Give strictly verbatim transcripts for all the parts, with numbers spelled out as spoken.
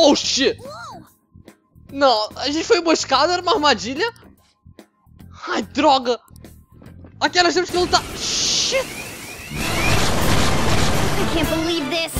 Oh, shit! Não, a gente foi emboscado, era uma armadilha. Ai, droga! Aqui nós temos que lutar. Shit! I can't believe this.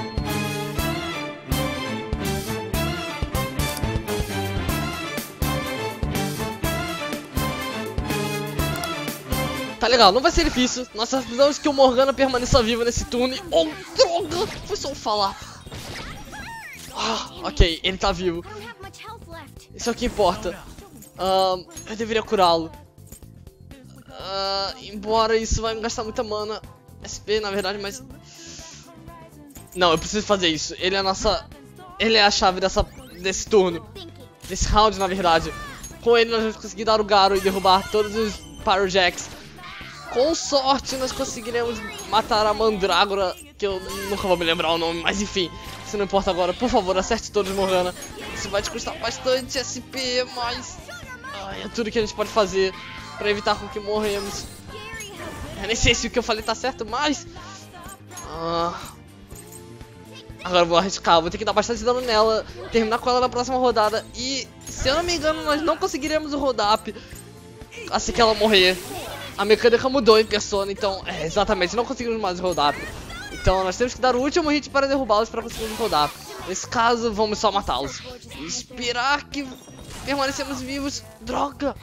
Tá legal, não vai ser difícil. Nós só precisamos que o Morgana permaneça vivo nesse turno. Oh, droga! Foi só falar. Ah, ok, ele tá vivo. Isso é o que importa. Uh, eu deveria curá-lo. Uh, embora isso vai me gastar muita mana. S P, na verdade, mas... Não, eu preciso fazer isso. Ele é a nossa... Ele é a chave dessa... desse turno. Desse round, na verdade. Com ele nós vamos conseguir dar o Garo e derrubar todos os Pyrojacks. Com sorte nós conseguiremos matar a Mandrágora, que eu nunca vou me lembrar o nome, mas enfim, isso não importa agora. Por favor, acerte todos, Morgana. Isso vai te custar bastante S P, mas... Ai, é tudo que a gente pode fazer pra evitar com que morremos. Eu nem sei se o que eu falei tá certo, mas... Ah... Agora eu vou arriscar, vou ter que dar bastante dano nela, terminar com ela na próxima rodada. E, se eu não me engano, nós não conseguiremos o roll-up assim que ela morrer. A mecânica mudou em Persona, então, é, exatamente, não conseguimos mais o roll-up. Então nós temos que dar o último hit para derrubá-los para conseguirmos o roll-up. Nesse caso, vamos só matá-los. E esperar que permanecemos vivos. Droga!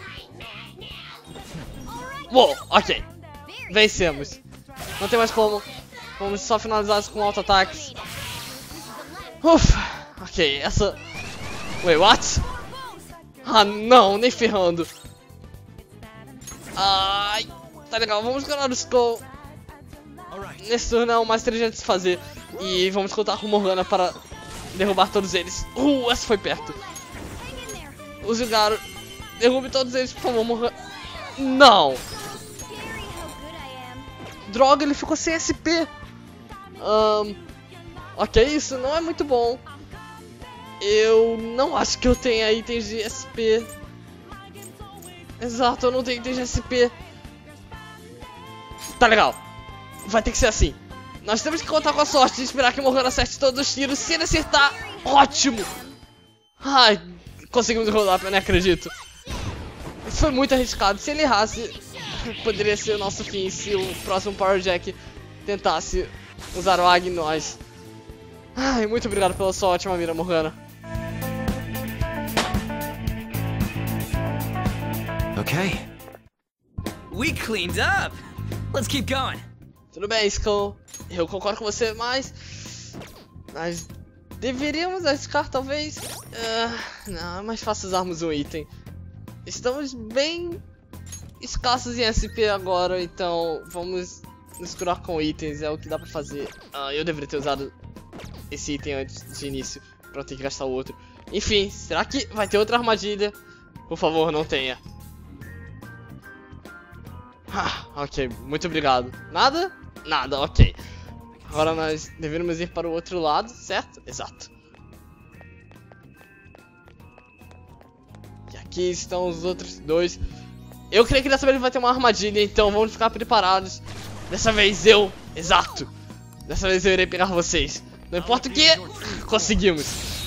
Uou, ok. Vencemos. Não tem mais como. Vamos só finalizar isso com auto-ataques. Ufa, ok, essa... Wait, what? Ah, não, nem ferrando. Ai, tá legal, vamos ganhar o Skull. Nesse turno é o mais inteligente de se fazer. E vamos contar com Morgana para derrubar todos eles. Uh, essa foi perto. Use o Garo. Derrube todos eles, por favor, Morgana. Não. Droga, ele ficou sem S P. Um... Ok, isso não é muito bom. Eu não acho que eu tenha itens de S P. Exato, eu não tenho itens de S P. Tá legal. Vai ter que ser assim. Nós temos que contar com a sorte de esperar que o Morgana acerte todos os tiros. Se ele acertar, ótimo. Ai, conseguimos rolar, eu nem acredito. Isso foi muito arriscado. Se ele errasse, poderia ser o nosso fim. Se o próximo Pyrojak tentasse usar o Agnós. Ai, muito obrigado pela sua ótima mira, Morgana. Okay. We cleaned up. Let's keep going. Tudo bem, Skull. Eu concordo com você, mas... Nós deveríamos arriscar, talvez... Uh, não, é mais fácil usarmos um item. Estamos bem escassos em S P agora, então vamos nos curar com itens, é o que dá pra fazer. Uh, eu deveria ter usado esse item antes de início, pra não ter que gastar o outro. Enfim, será que vai ter outra armadilha? Por favor, não tenha. Ah, ok, muito obrigado. Nada? Nada, ok. Agora nós deveríamos ir para o outro lado, certo? Exato. E aqui estão os outros dois. Eu creio que dessa vez vai ter uma armadilha, então vamos ficar preparados. Dessa vez eu, exato. Dessa vez eu irei pegar vocês. Não importa o que, conseguimos.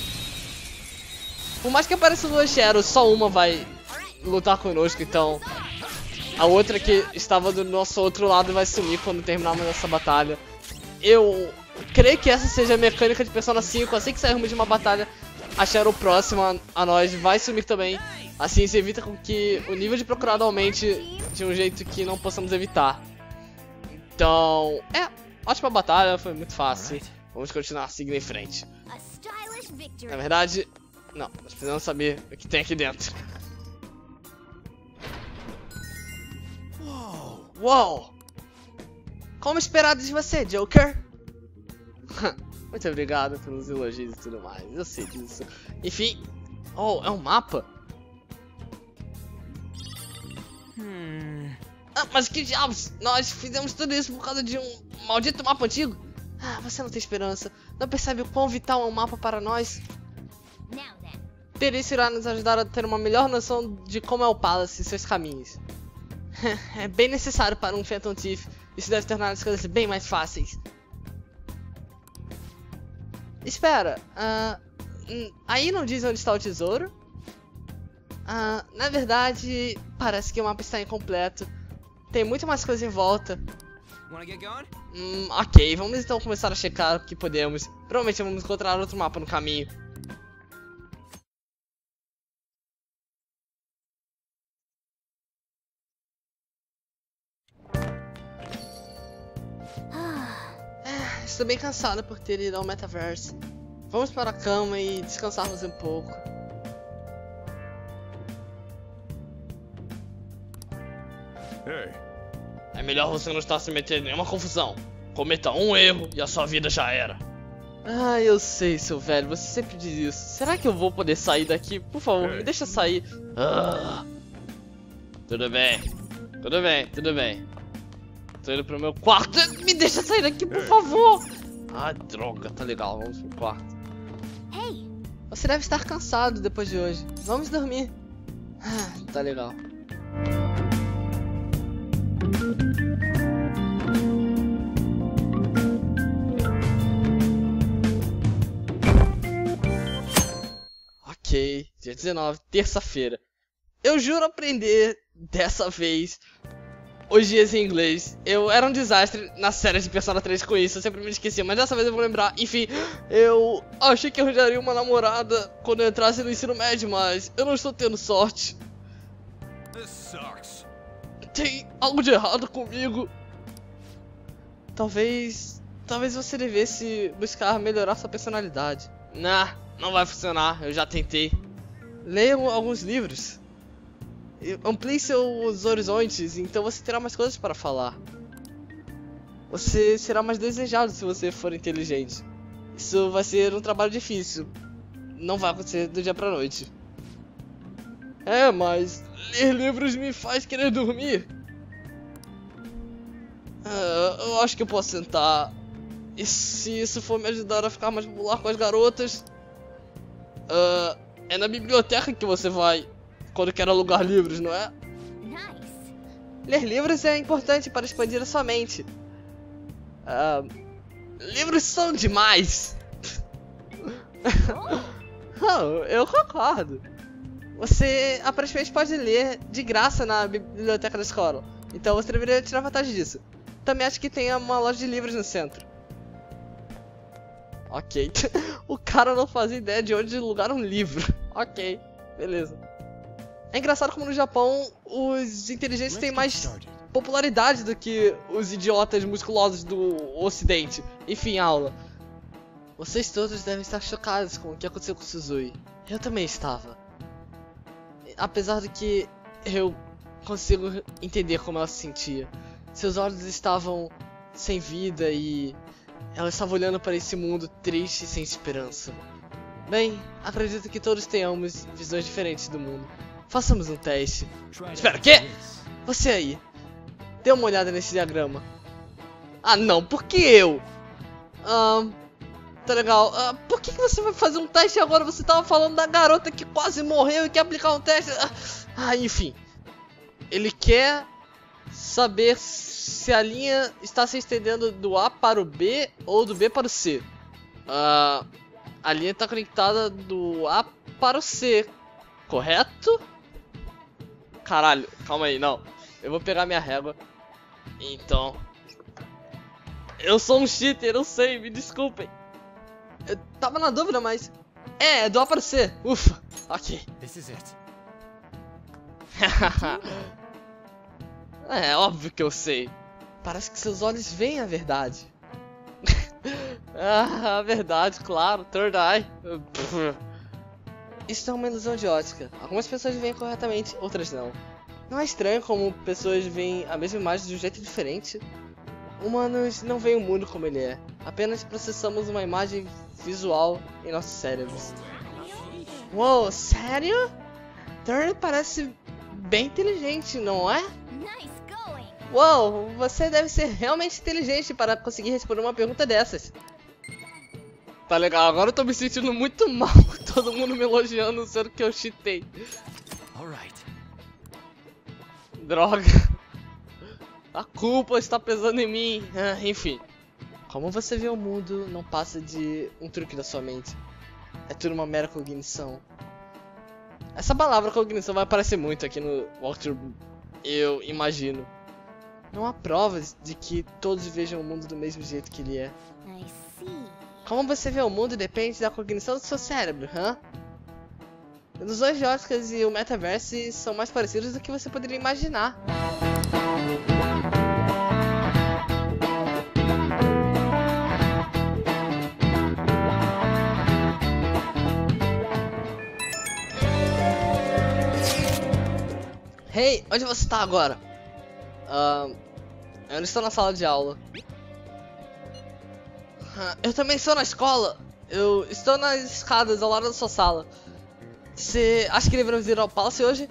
Por mais que apareçam duas Shadows, só uma vai lutar conosco, então a outra que estava do nosso outro lado vai sumir quando terminarmos essa batalha. Eu creio que essa seja a mecânica de Persona cinco, assim que sairmos de uma batalha, a Shadow próxima a nós vai sumir também. Assim se evita com que o nível de procurado aumente de um jeito que não possamos evitar. Então, é, ótima batalha, foi muito fácil. Vamos continuar seguindo em frente. Na verdade, não, nós precisamos saber o que tem aqui dentro. Uou! Como esperado de você, Joker? Muito obrigado pelos elogios e tudo mais, eu sei disso. Enfim, oh, é um mapa? Hmm. Ah, mas que diabos? Nós fizemos tudo isso por causa de um maldito mapa antigo? Ah, você não tem esperança. Não percebe o quão vital é um mapa para nós? Ter isso irá nos ajudar a ter uma melhor noção de como é o Palace e seus caminhos. É bem necessário para um Phantom Thief. Isso deve tornar as coisas bem mais fáceis. Espera, uh, hum, aí não diz onde está o tesouro? Ah, na verdade, parece que o mapa está incompleto. Tem muito mais coisa em volta. Hum, ok, vamos então começar a checar o que podemos. Provavelmente vamos encontrar outro mapa no caminho. Estou bem cansada por ter ido ao metaverso. Vamos para a cama e descansarmos um pouco. Hey. É melhor você não estar se metendo em nenhuma confusão. Cometa um erro e a sua vida já era. Ah, eu sei, seu velho, você sempre diz isso. Será que eu vou poder sair daqui? Por favor, me deixa sair. Ah. Tudo bem, tudo bem, tudo bem. Tô indo pro meu quarto. Me deixa sair daqui, por favor. Ah, droga, tá legal, vamos pro quarto. Você deve estar cansado depois de hoje. Vamos dormir. Ah, tá legal. Ok, dia dezenove, terça-feira. Eu juro aprender dessa vez os dias em inglês. Eu era um desastre na série de Persona três com isso, eu sempre me esquecia, mas dessa vez eu vou lembrar. Enfim, eu achei que arranjaria uma namorada quando eu entrasse no ensino médio, mas eu não estou tendo sorte. Tem algo de errado comigo. Talvez... Talvez você devesse buscar melhorar sua personalidade. Nah, não vai funcionar, eu já tentei. Leia alguns livros. Amplie seus horizontes, então você terá mais coisas para falar. Você será mais desejado se você for inteligente. Isso vai ser um trabalho difícil. Não vai acontecer do dia pra noite. É, mas ler livros me faz querer dormir. Ah, eu acho que eu posso sentar. E se isso for me ajudar a ficar mais popular com as garotas? Ah, é na biblioteca que você vai quando quer alugar livros, não é? Nice. Ler livros é importante para expandir a sua mente. Ah, livros são demais. Oh, eu concordo. Você aparentemente pode ler de graça na biblioteca da escola. Então você deveria tirar vantagem disso. Também acho que tem uma loja de livros no centro. Ok. O cara não fazia ideia de onde alugar um livro. Ok, beleza. É engraçado como no Japão os inteligentes têm mais popularidade do que os idiotas musculosos do ocidente. Enfim, aula. Vocês todos devem estar chocados com o que aconteceu com Suzui. Eu também estava. Apesar de que eu consigo entender como ela se sentia. Seus olhos estavam sem vida e ela estava olhando para esse mundo triste e sem esperança. Bem, acredito que todos tenhamos visões diferentes do mundo. Façamos um teste. Espera, o quê? Você aí. Dê uma olhada nesse diagrama. Ah não, por que eu? Ah, tá legal. Ah, por que, que você vai fazer um teste agora? Você tava falando da garota que quase morreu e quer aplicar um teste. Ah, enfim. Ele quer saber se a linha está se estendendo do A para o B ou do B para o C. Ah, a linha está conectada do A para o C, correto? Caralho, calma aí, não. Eu vou pegar minha régua. Então... Eu sou um cheater, eu sei, me desculpem. Eu tava na dúvida, mas... É, é do A para o C. Ufa, ok. This is it. É óbvio que eu sei. Parece que seus olhos veem a verdade. Ah, a verdade, claro, third eye. Isso é uma ilusão de ótica. Algumas pessoas veem corretamente, outras não. Não é estranho como pessoas veem a mesma imagem de um jeito diferente? Humanos não veem o mundo como ele é. Apenas processamos uma imagem visual em nossos cérebros. Uou, sério? Third parece bem inteligente, não é? Nice going. Uou, você deve ser realmente inteligente para conseguir responder uma pergunta dessas. Tá legal, agora eu tô me sentindo muito mal. Todo mundo me elogiando, sendo que eu cheatei. Alright. Droga. A culpa está pesando em mim. Ah, enfim. Como você vê o mundo não passa de um truque da sua mente. É tudo uma mera cognição. Essa palavra cognição vai aparecer muito aqui no walkthrough, eu imagino. Não há provas de que todos vejam o mundo do mesmo jeito que ele é. I see. Como você vê o mundo depende da cognição do seu cérebro, hã? Os dois Jóticas e o Metaverse são mais parecidos do que você poderia imaginar. Hey, onde você está agora? Uh, eu não estou na sala de aula. Uh, eu também estou na escola. Eu estou nas escadas ao lado da sua sala. Você acha que devemos ir ao Palace hoje?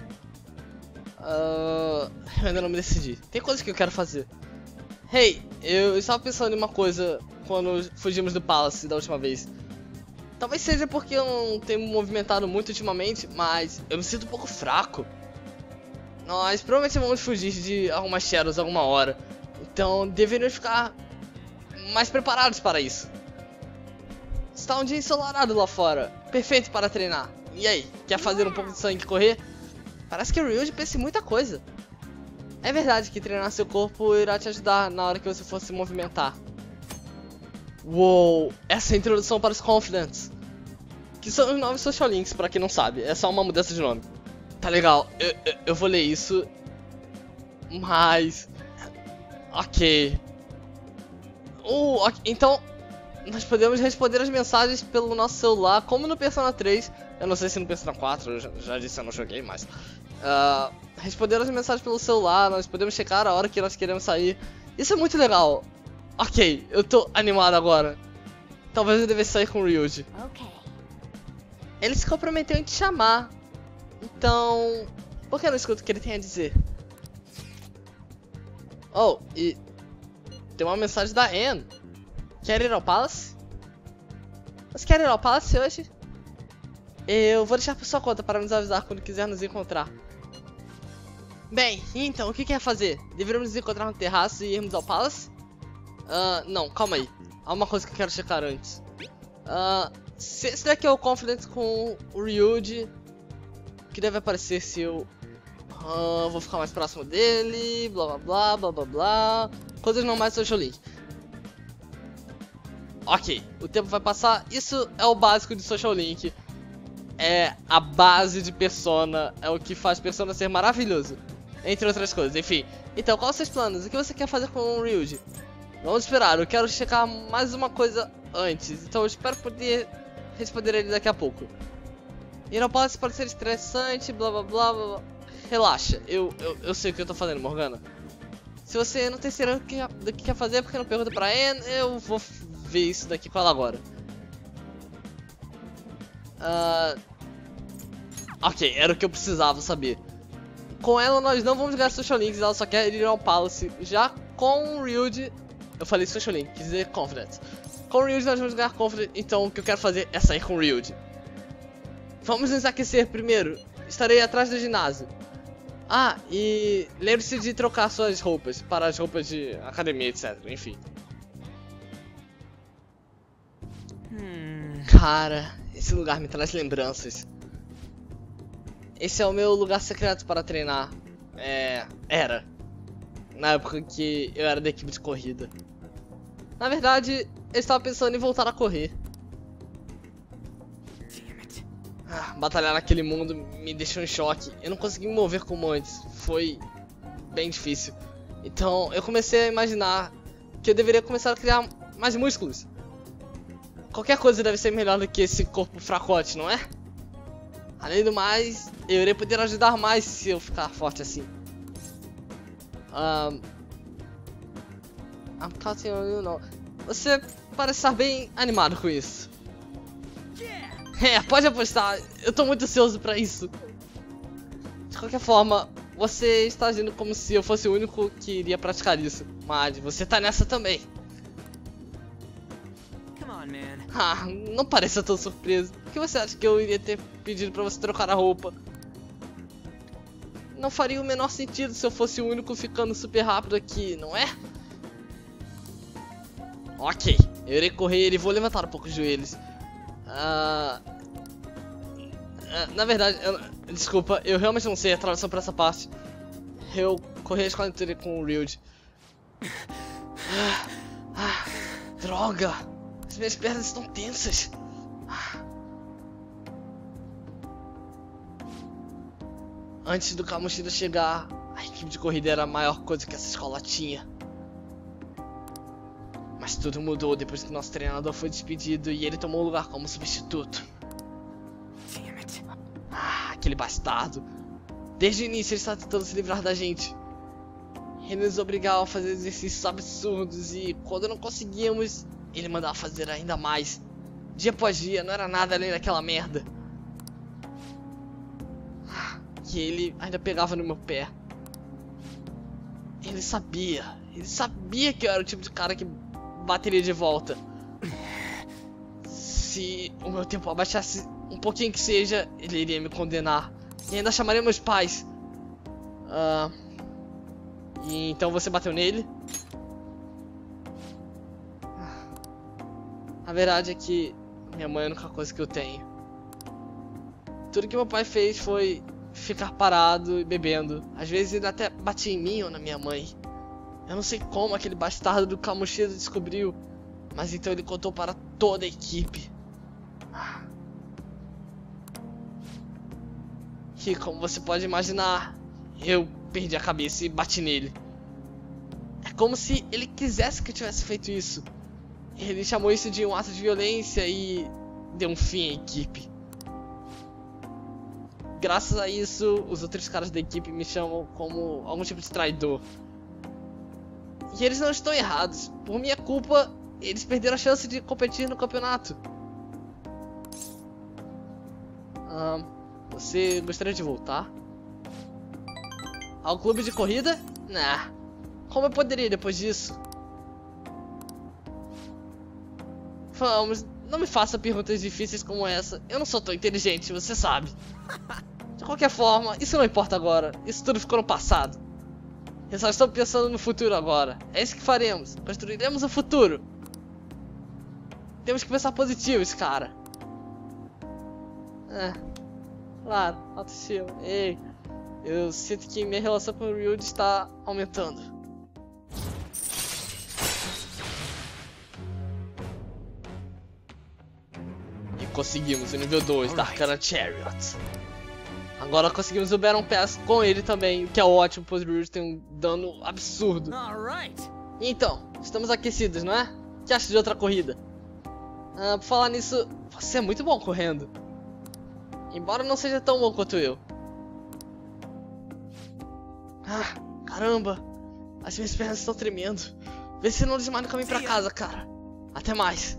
Uh, eu ainda não me decidi. Tem coisas que eu quero fazer. Hey, eu estava pensando em uma coisa quando fugimos do Palace da última vez. Talvez seja porque eu não tenho me movimentado muito ultimamente, mas eu me sinto um pouco fraco. Nós provavelmente vamos fugir de algumas Shadows alguma hora. Então deveríamos ficar mais preparados para isso. Está um dia ensolarado lá fora. Perfeito para treinar. E aí, quer fazer um pouco de sangue correr? Parece que o Ryuji pensa em muita coisa. É verdade que treinar seu corpo irá te ajudar na hora que você for se movimentar. Uou, essa é a introdução para os Confidants. Que são os novos Social Links, para quem não sabe. É só uma mudança de nome. Tá legal, eu, eu, eu vou ler isso. Mas... Ok. Uh, ok, então... Nós podemos responder as mensagens pelo nosso celular, como no Persona três. Eu não sei se no Persona quatro, eu já, já disse, eu não joguei mais. Uh, responder as mensagens pelo celular, nós podemos checar a hora que nós queremos sair. Isso é muito legal. Ok, eu tô animado agora. Talvez eu devesse sair com o Ryuji. Okay. Ele se comprometeu em te chamar. Então, por que eu não escuto o que ele tem a dizer? Oh, e tem uma mensagem da Anne. Quer ir ao Palace? Você quer ir ao Palace hoje? Eu vou deixar por sua conta para nos avisar quando quiser nos encontrar. Bem, então, o que quer fazer? Deveríamos nos encontrar no terraço e irmos ao Palace? Uh, não, calma aí. Há uma coisa que eu quero checar antes. Uh, se esse daqui é o Confidence com o Ryuji, que deve aparecer se eu uh, vou ficar mais próximo dele, blá blá blá blá blá blá. Coisas normais do Social Link. Ok, o tempo vai passar. Isso é o básico de Social Link. É a base de Persona. É o que faz Persona ser maravilhoso, entre outras coisas, enfim. Então, quais são os seus planos? O que você quer fazer com o Ryuji? Vamos esperar, eu quero checar mais uma coisa antes. Então eu espero poder responder ele daqui a pouco. Ir ao Palace pode ser estressante, blá blá blá blá. Relaxa, eu, eu, eu sei o que eu tô fazendo, Morgana. Se você não tem certeza do que, do que quer fazer, porque não pergunta pra Anne, eu vou ver isso daqui com ela agora. Uh, ok, era o que eu precisava saber. Com ela nós não vamos jogar Social Links, ela só quer ir ao Palace. Já com o Ryuji, eu falei Social Link, quis dizer Confidence. Com o Ryuji nós vamos jogar Confidence, então o que eu quero fazer é sair com o Ryuji. Vamos nos aquecer primeiro, estarei atrás do ginásio. Ah, e lembre-se de trocar suas roupas para as roupas de academia, etcétera. Enfim. Hmm. Cara, esse lugar me traz lembranças. Esse é o meu lugar secreto para treinar. É... Era. Na época que eu era da equipe de corrida. Na verdade, eu estava pensando em voltar a correr. Ah, batalhar naquele mundo me deixou em choque. Eu não consegui me mover como antes. Foi bem difícil. Então eu comecei a imaginar que eu deveria começar a criar mais músculos. Qualquer coisa deve ser melhor do que esse corpo fracote, não é? Além do mais, eu irei poder ajudar mais se eu ficar forte assim. Um... I'm counting on you, não. Você parece estar bem animado com isso. É, pode apostar, eu tô muito ansioso pra isso. De qualquer forma, você está agindo como se eu fosse o único que iria praticar isso. Mas você tá nessa também. Come on, man. Ah, não pareça tão surpreso. Por que você acha que eu iria ter pedido pra você trocar a roupa? Não faria o menor sentido se eu fosse o único ficando super rápido aqui, não é? Ok, eu irei correr e vou levantar um pouco os joelhos. Uh, Uh, na verdade, eu, desculpa, eu realmente não sei a tradução pra essa parte. Eu corri a escola inteira com o Ryuji. Ah, ah, droga! As minhas pernas estão tensas. Ah. Antes do Kamoshida chegar, a equipe de corrida era a maior coisa que essa escola tinha. Mas tudo mudou depois que nosso treinador foi despedido e ele tomou o lugar como substituto. Ah, aquele bastardo. Desde o início ele está tentando se livrar da gente. Ele nos obrigava a fazer exercícios absurdos e quando não conseguíamos, ele mandava fazer ainda mais. Dia após dia, não era nada além daquela merda. E ele ainda pegava no meu pé. Ele sabia, ele sabia que eu era o tipo de cara que bateria de volta. Se o meu tempo abaixasse um pouquinho que seja, ele iria me condenar. E ainda chamaria meus pais. Ah, e então você bateu nele? A verdade é que minha mãe é a única coisa que eu tenho. Tudo que meu pai fez foi ficar parado e bebendo. Às vezes ele até batia em mim ou na minha mãe. Eu não sei como aquele bastardo do Kamoshida descobriu, mas então ele contou para toda a equipe. E como você pode imaginar, eu perdi a cabeça e bati nele. É como se ele quisesse que eu tivesse feito isso. Ele chamou isso de um ato de violência e deu um fim à equipe. Graças a isso, os outros caras da equipe me chamam como algum tipo de traidor. E eles não estão errados. Por minha culpa, eles perderam a chance de competir no campeonato. Ah, você gostaria de voltar ao clube de corrida? Nah. Como eu poderia depois disso? Vamos, não me faça perguntas difíceis como essa. Eu não sou tão inteligente, você sabe. De qualquer forma, isso não importa agora. Isso tudo ficou no passado. Eu só estou pensando no futuro agora. É isso que faremos. Construiremos o futuro. Temos que pensar positivos, cara. É, claro, autoestima. Ei, eu sinto que minha relação com o Ryuji está aumentando. E conseguimos o nível dois da Arcana Chariot. Agora conseguimos o Battle Pass com ele também, o que é ótimo, pois o Ryuji tem um dano absurdo. Então, estamos aquecidos, não é? O que acha de outra corrida? Ah, por falar nisso, você é muito bom correndo. Embora não seja tão bom quanto eu. Ah, caramba. As minhas pernas estão tremendo. Vê se não desmaia no caminho pra casa, cara. Até mais.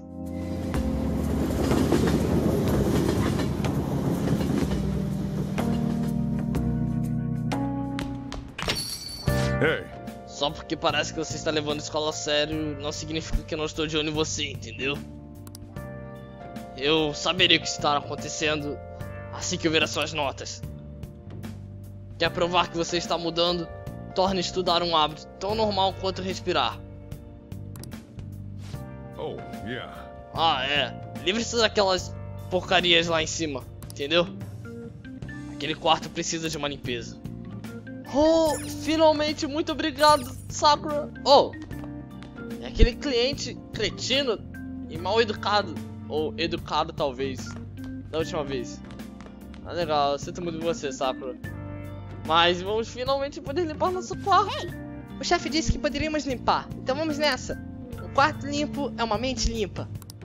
Hey. Só porque parece que você está levando a escola a sério, não significa que eu não estou de olho em você, entendeu? Eu saberei o que está acontecendo assim que eu ver as suas notas. Quer provar que você está mudando? Torne estudar um hábito tão normal quanto respirar. Oh, yeah. Ah, é. Livre-se daquelas porcarias lá em cima, entendeu? Aquele quarto precisa de uma limpeza. Oh, finalmente, muito obrigado, Sakura. Oh, é aquele cliente cretino e mal educado. Ou educado, talvez, da última vez. Ah, legal, eu sinto muito de você, Sakura. Mas vamos finalmente poder limpar nosso quarto. Hey, o chefe disse que poderíamos limpar, então vamos nessa. Um quarto limpo é uma mente limpa.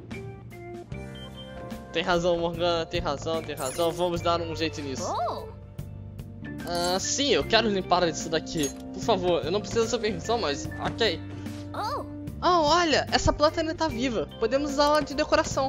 Tem razão, Morgana, tem razão, tem razão. Vamos dar um jeito nisso. Oh. Ah, sim, eu quero limpar isso daqui. Por favor, eu não preciso da sua permissão, mas ok. Oh. Oh, olha, essa planta ainda tá viva. Podemos usá-la de decoração.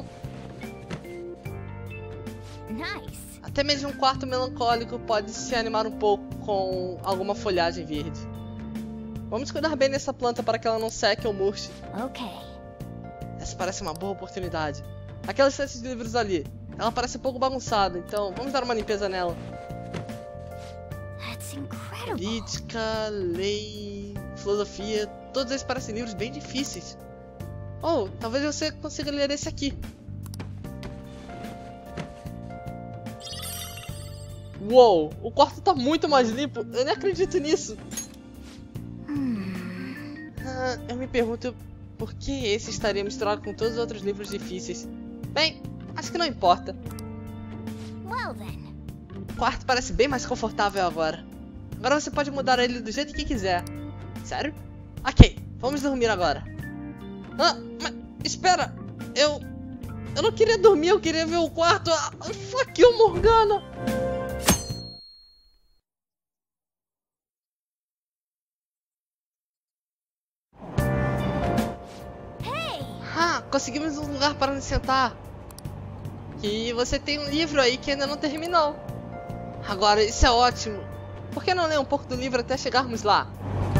Nice. Até mesmo um quarto melancólico pode se animar um pouco com alguma folhagem verde. Vamos cuidar bem dessa planta para que ela não seque ou murche. Ok. Essa parece uma boa oportunidade. Aquela estante de livros ali, ela parece um pouco bagunçada, então vamos dar uma limpeza nela. That's incredible. Política, lei, filosofia, todos eles parecem livros bem difíceis. Oh, talvez você consiga ler esse aqui. Uou, o quarto tá muito mais limpo. Eu nem acredito nisso. Ah, eu me pergunto por que esse estaria misturado com todos os outros livros difíceis. Bem, acho que não importa. Well then. O quarto parece bem mais confortável agora. Agora você pode mudar ele do jeito que quiser. Sério? Ok, vamos dormir agora. Ah, mas espera, eu... Eu não queria dormir, eu queria ver o quarto. Ah, fuck you, Morgana. Hey! Ah, conseguimos um lugar para nos sentar. E você tem um livro aí que ainda não terminou. Agora, isso é ótimo. Por que não ler um pouco do livro até chegarmos lá?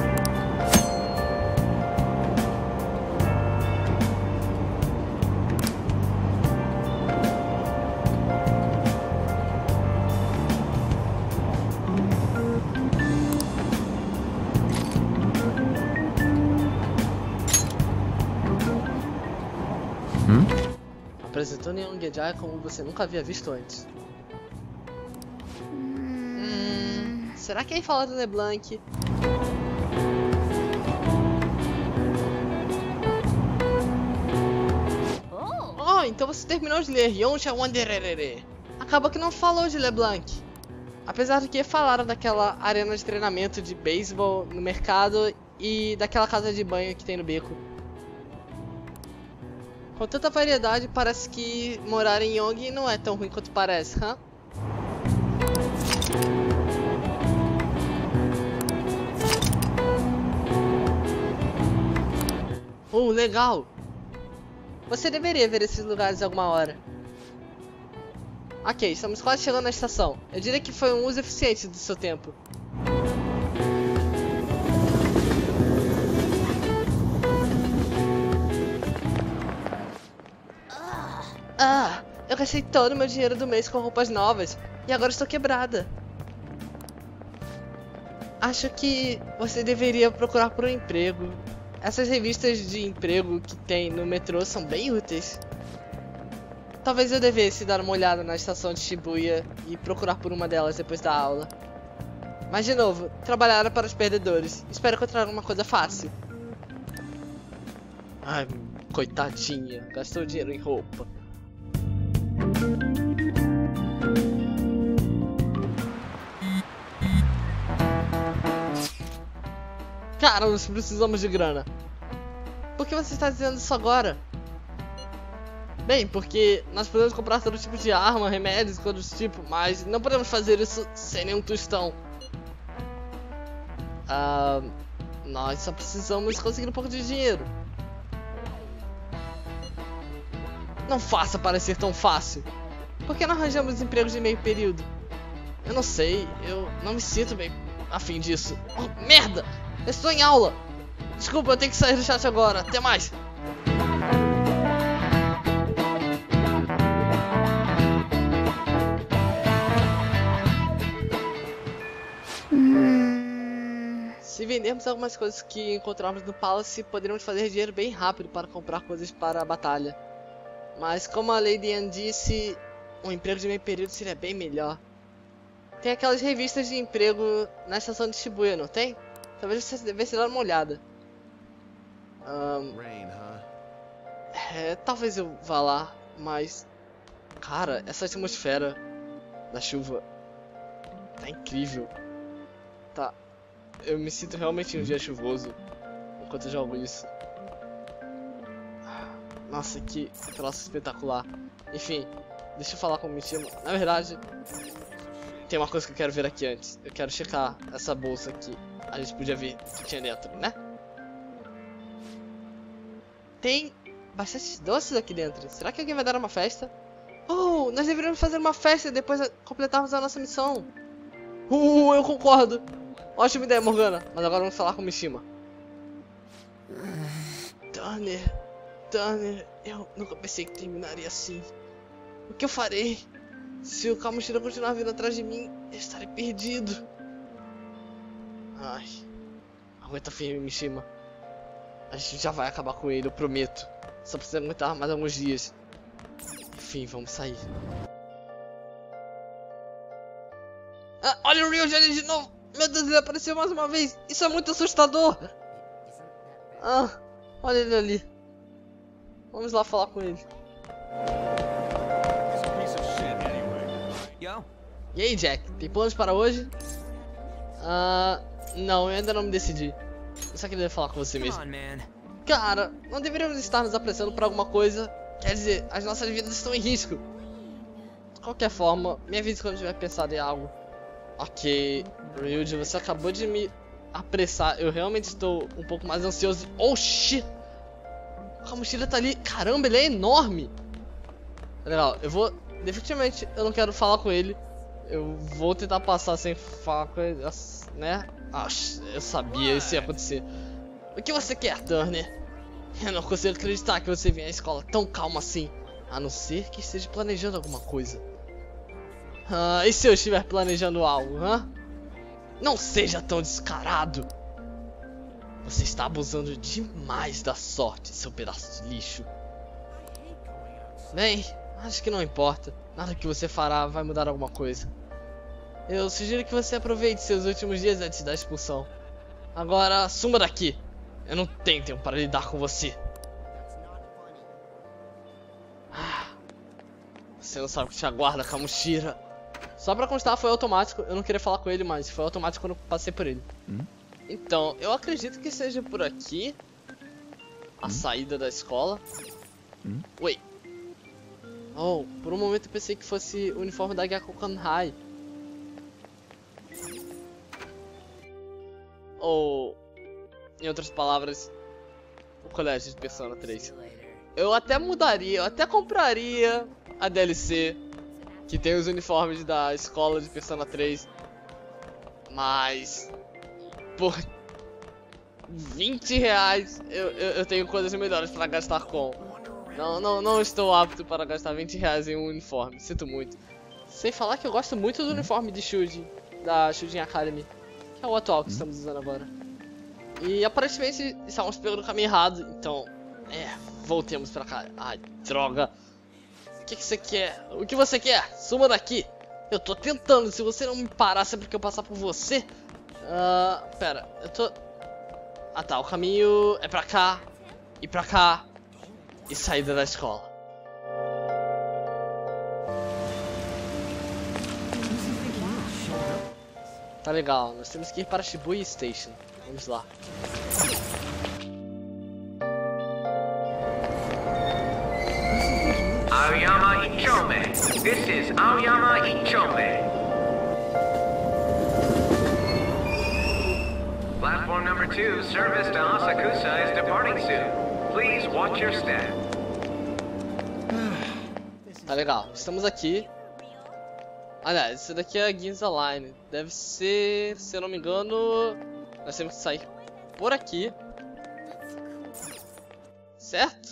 Apresentando Young Jai como você nunca havia visto antes. Hum, será que ele fala do LeBlanc? Oh! Oh, então você terminou de ler Yonsha Wanderere. Acaba que não falou de LeBlanc. Apesar de que falaram daquela arena de treinamento de beisebol no mercado e daquela casa de banho que tem no beco. Com tanta variedade, parece que morar em Yongi não é tão ruim quanto parece, hã? Uh, legal! Você deveria ver esses lugares alguma hora. Ok, estamos quase chegando na estação. Eu diria que foi um uso eficiente do seu tempo. Ah, eu gastei todo o meu dinheiro do mês com roupas novas e agora estou quebrada. Acho que você deveria procurar por um emprego. Essas revistas de emprego que tem no metrô são bem úteis. Talvez eu devesse dar uma olhada na estação de Shibuya e procurar por uma delas depois da aula. Mas de novo, trabalhar é para os perdedores. Espero encontrar alguma coisa fácil. Ai, coitadinha, gastou dinheiro em roupa. Cara, nós precisamos de grana. Por que você está dizendo isso agora? Bem, porque nós podemos comprar todo tipo de arma, remédios, coisas do tipo, mas não podemos fazer isso sem nenhum tostão. Ah, nós só precisamos conseguir um pouco de dinheiro. Não faça parecer tão fácil. Por que não arranjamos empregos de meio período? Eu não sei, eu não me sinto bem a fim disso. Oh, merda! Eu estou em aula! Desculpa, eu tenho que sair do chat agora. Até mais! Se vendermos algumas coisas que encontramos no Palace, poderíamos fazer dinheiro bem rápido para comprar coisas para a batalha. Mas como a Lady Anne disse, um emprego de meio período seria bem melhor. Tem aquelas revistas de emprego na estação de Shibuya, não tem? Talvez você devesse dar uma olhada. Um, é, talvez eu vá lá, mas... Cara, essa atmosfera da chuva tá incrível. Tá... Eu me sinto realmente em um dia chuvoso enquanto eu jogo isso. Nossa, que troço espetacular. Enfim, deixa eu falar com o Mishima. Na verdade, tem uma coisa que eu quero ver aqui antes. Eu quero checar essa bolsa aqui. A gente podia ver o que tinha dentro, né? Tem bastante doces aqui dentro. Será que alguém vai dar uma festa? Oh, nós deveríamos fazer uma festa e depois completarmos a nossa missão. Uh, eu concordo. Ótima ideia, Morgana. Mas agora vamos falar com o Mishima. Turner, Turner, eu nunca pensei que terminaria assim. O que eu farei? Se o Kamoshida continuar vindo atrás de mim, eu estarei perdido. Ai, aguenta firme, Mishima. A gente já vai acabar com ele, eu prometo. Só precisa aguentar mais alguns dias. Enfim, vamos sair. Olha o Ryuji ali de novo. Meu Deus, ele apareceu mais uma vez. Isso é muito assustador. Ah, olha ele ali. Vamos lá falar com ele. He's a piece of shit anyway. Yo, E aí, Jack, tem planos para hoje? Ah, não, eu ainda não me decidi. Eu só queria falar com você come mesmo. on, man. Cara, não deveríamos estar nos apressando por alguma coisa. Quer dizer, as nossas vidas estão em risco. De qualquer forma, me avise quando tiver pensado em algo. Ok, Ryuji, você acabou de me apressar. Eu realmente estou um pouco mais ansioso. Oh, shit! A mochila tá ali. Caramba, ele é enorme. Legal, eu vou... Definitivamente, eu não quero falar com ele. Eu vou tentar passar sem falar com ele, né? Ah, eu sabia, isso ia acontecer. O que você quer, Turner? Eu não consigo acreditar que você venha à escola tão calmo assim. A não ser que esteja planejando alguma coisa. Ah, e se eu estiver planejando algo, hã? Não seja tão descarado. Você está abusando demais da sorte, seu pedaço de lixo. Bem, acho que não importa. Nada que você fará vai mudar alguma coisa. Eu sugiro que você aproveite seus últimos dias antes da expulsão. Agora, suma daqui. Eu não tenho tempo para lidar com você. Ah, você não sabe o que te aguarda, Kamushira. Só pra constar, foi automático. Eu não queria falar com ele, mas foi automático quando eu passei por ele. Hum? Então, eu acredito que seja por aqui a Hum? saída da escola. Hum? Oi. Oh, por um momento eu pensei que fosse o uniforme da Gyakukan High. Ou, em outras palavras, o colégio de Persona três. Eu até mudaria, eu até compraria a D L C que tem os uniformes da escola de Persona três. Mas por vinte reais eu, eu, eu tenho coisas melhores para gastar com. Não, não, não estou apto para gastar vinte reais em um uniforme, sinto muito. Sem falar que eu gosto muito do uniforme de Shuji, da Shujin Academy, que é o atual que estamos usando agora. E aparentemente estávamos pegando o caminho errado, então, é, voltemos pra cá. Ai, droga. O que, que você quer? O que você quer? Suma daqui. Eu tô tentando, se você não me parar sempre que eu passar por você. Ah, uh, pera, eu tô... Ah tá, o caminho é pra cá, e pra cá, e saída da escola. Tá legal, nós temos que ir para Shibuya Station. Vamos lá. Aoyama Ichome. This is Aoyama Ichome. Platform number two, service to Asakusa is departing soon. Please watch your step. Tá legal, estamos aqui. Aliás, esse daqui é a Ginza Line. Deve ser, se eu não me engano, nós temos que sair por aqui. Certo?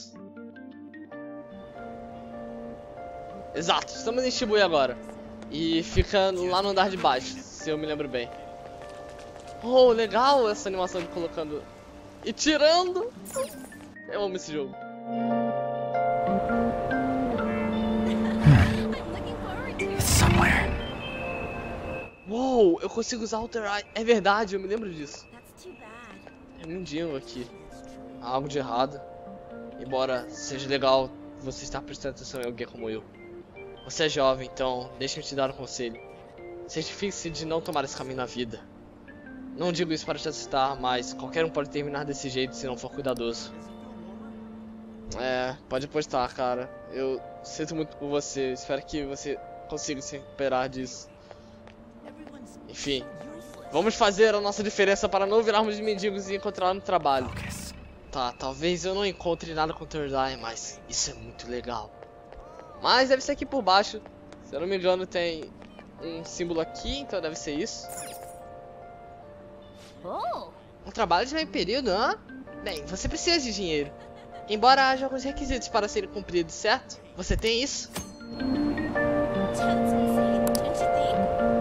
Exato, estamos em Shibuya agora. E fica lá no andar de baixo, se eu me lembro bem. Oh, legal essa animação de colocando e tirando. Eu amo esse jogo. Somewhere. Uou, eu consigo usar Alter Eye. É verdade, eu me lembro disso. É mendigo aqui. Há algo de errado. Embora seja legal você estar prestando atenção em alguém como eu. Você é jovem, então deixa-me te dar um conselho. Certifique-se de não tomar esse caminho na vida. Não digo isso para te assustar, mas qualquer um pode terminar desse jeito se não for cuidadoso. É, pode apostar, cara. Eu sinto muito por você. Espero que você consiga se recuperar disso. Enfim, vamos fazer a nossa diferença para não virarmos mendigos e encontrar no trabalho. Tá, talvez eu não encontre nada com o Third Eye, mas isso é muito legal. Mas deve ser aqui por baixo. Se eu não me engano tem um símbolo aqui, então deve ser isso. Oh, Um trabalho de meio período, hã? Bem, você precisa de dinheiro. Embora haja alguns requisitos para serem cumpridos, certo? Você tem isso? that's insane, don't you think?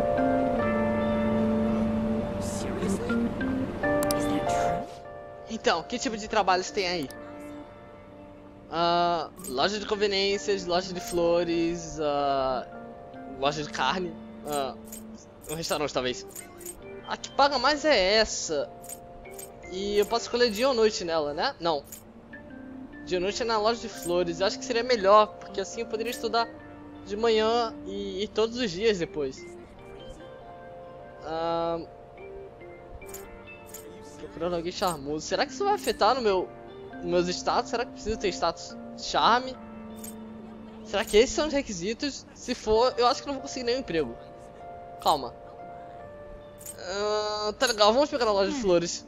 Seriously? Is that true? Então, que tipo de trabalhos tem aí? Ah, loja de conveniências, loja de flores, ah, loja de carne. Ah, um restaurante, talvez. A que paga mais é essa. E eu posso escolher dia ou noite nela, né? Não. Dia ou noite é na loja de flores. Eu acho que seria melhor, porque assim eu poderia estudar de manhã e, e todos os dias depois. Ah, procurando alguém charmoso. Será que isso vai afetar no meu, nos meus status? Será que preciso ter status charme? Será que esses são os requisitos? Se for, eu acho que não vou conseguir nenhum emprego. Calma. Uh, tá legal, vamos pegar na loja de flores.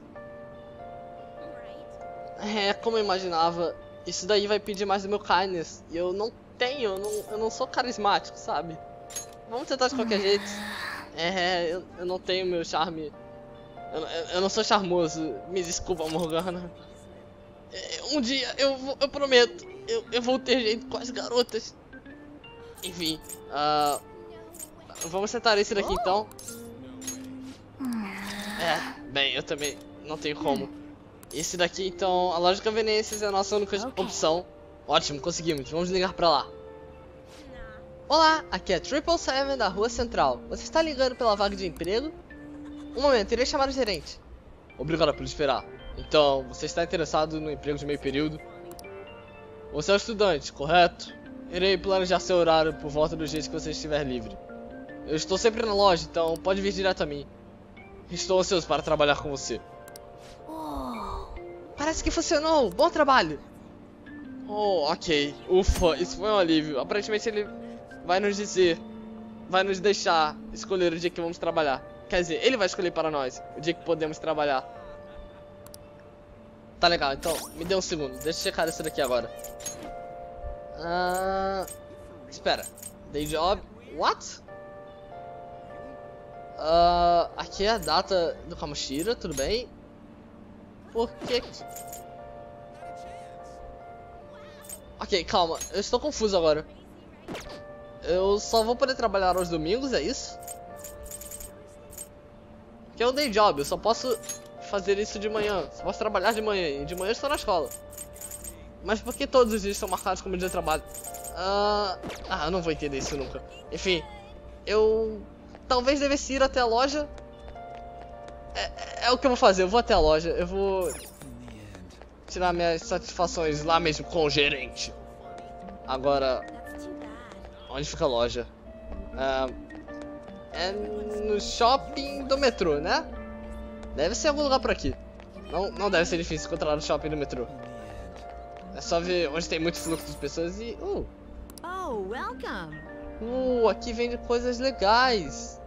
É, como eu imaginava, isso daí vai pedir mais do meu kindness. E eu não tenho, eu não, eu não sou carismático, sabe? Vamos tentar de qualquer jeito. É, eu, eu não tenho meu charme. Eu, eu, eu não sou charmoso. Me desculpa, Morgana. É, um dia, eu, vou- eu prometo, eu, eu vou ter jeito com as garotas. Enfim, uh, vamos tentar esse daqui então. É, bem, eu também não tenho como. Esse daqui então, a loja de conveniências é a nossa única opção. Ótimo, conseguimos, vamos ligar pra lá. Olá, aqui é Triple Seven da Rua Central. Você está ligando pela vaga de emprego? Um momento, irei chamar o gerente. Obrigado por esperar. Então, você está interessado no emprego de meio período? Você é um estudante, correto? Irei planejar seu horário por volta do dia que você estiver livre. Eu estou sempre na loja, então pode vir direto a mim. Estou ansioso para trabalhar com você. Parece que funcionou! Bom trabalho! Oh, ok. Ufa, isso foi um alívio. Aparentemente ele vai nos dizer, vai nos deixar escolher o dia que vamos trabalhar. Quer dizer, ele vai escolher para nós o dia que podemos trabalhar. Tá legal, então me dê um segundo. Deixa eu checar isso daqui agora. Ah, espera. Day job. What? Ah, aqui é a data do Kamoshida, tudo bem? Por que que... Ok, calma, eu estou confuso agora. Eu só vou poder trabalhar aos domingos, é isso? Que é um day job, eu só posso fazer isso de manhã. Só posso trabalhar de manhã, e de manhã eu estou na escola. Mas por que todos os dias são marcados como dia de trabalho? Ah, ah, eu não vou entender isso nunca. Enfim, eu talvez devesse ir até a loja. É, é, é o que eu vou fazer, eu vou até a loja. Eu vou tirar minhas satisfações lá mesmo com o gerente. Agora, onde fica a loja? Ah, é no shopping do metrô, né? Deve ser algum lugar por aqui. Não, não deve ser difícil encontrar no shopping do metrô. É só ver onde tem muito fluxo de pessoas e... Uh, Oh, welcome. uh, aqui vende coisas legais.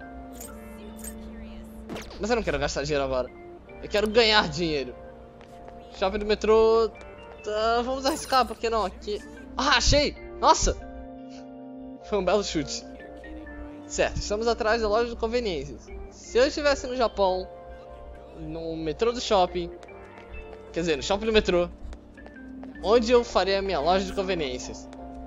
Mas eu não quero gastar dinheiro agora. Eu quero ganhar dinheiro. Shopping do metrô... Tá, vamos arriscar, por que não? Aqui... Ah, achei! Nossa! Foi um belo chute. Certo, estamos atrás da loja de conveniências. Se eu estivesse no Japão, no metrô do shopping, quer dizer, no shopping do metrô, onde eu faria a minha loja de conveniências?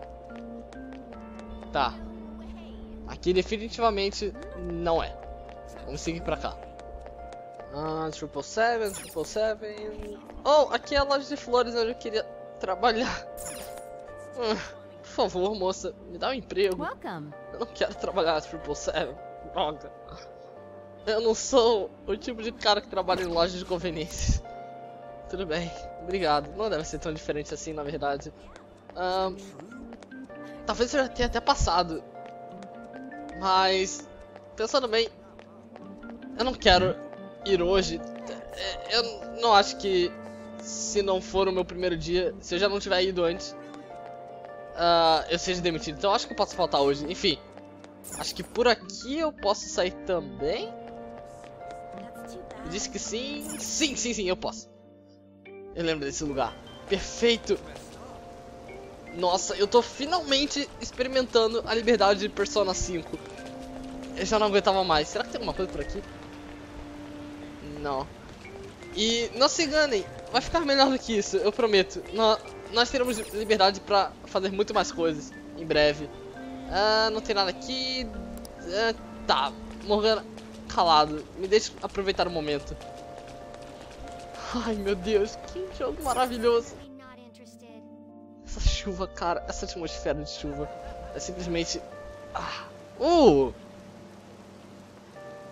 Tá. Aqui definitivamente não é. Vamos seguir pra cá. Ah, triple seven, triple seven. Oh, aqui é a loja de flores onde eu queria trabalhar. Ah, por favor, moça, me dá um emprego. Welcome. Eu não quero trabalhar na triple seven. Droga. Eu não sou o tipo de cara que trabalha em loja de conveniências. Tudo bem, obrigado. Não deve ser tão diferente assim, na verdade. Um, talvez eu já tenha até passado. Mas, pensando bem, eu não quero ir hoje. Eu não acho que, se não for o meu primeiro dia, se eu já não tiver ido antes, uh, eu seja demitido. Então eu acho que eu posso faltar hoje. Enfim, acho que por aqui eu posso sair também. Disse que sim. Sim, sim, sim, eu posso. Eu lembro desse lugar. Perfeito. Nossa, eu tô finalmente experimentando a liberdade de Persona cinco. Eu já não aguentava mais. Será que tem alguma coisa por aqui? Não. E não se enganem, vai ficar melhor do que isso, eu prometo. Nós, nós teremos liberdade pra fazer muito mais coisas em breve. Ah, não tem nada aqui. Ah, tá, Morgana, calado. Me deixe aproveitar o momento. Ai, meu Deus, que jogo maravilhoso. Essa chuva, cara, essa atmosfera de chuva é simplesmente... Ah. Uh!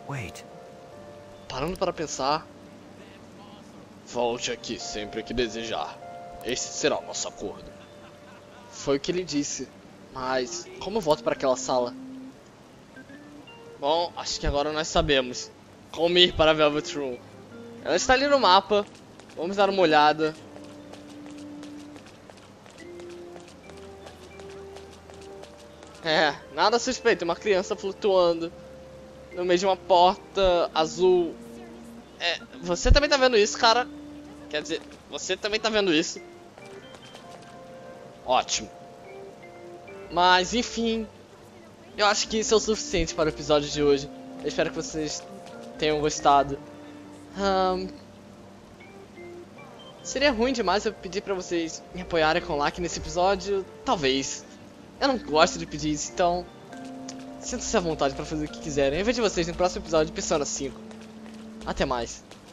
Wait. Parando para pensar. Volte aqui sempre que desejar. Esse será o nosso acordo. Foi o que ele disse. Mas como eu volto para aquela sala? Bom, acho que agora nós sabemos como ir para a Velvet Room. Ela está ali no mapa. Vamos dar uma olhada. É, nada suspeito, uma criança flutuando no meio de uma porta azul. É, você também tá vendo isso, cara? Quer dizer, você também tá vendo isso. Ótimo. Mas, enfim, eu acho que isso é o suficiente para o episódio de hoje. Eu espero que vocês tenham gostado. Um, seria ruim demais eu pedir pra vocês me apoiarem com like nesse episódio? Talvez. Eu não gosto de pedir isso, então sintam-se à vontade pra fazer o que quiserem. Eu vejo vocês no próximo episódio de Persona cinco. Até mais.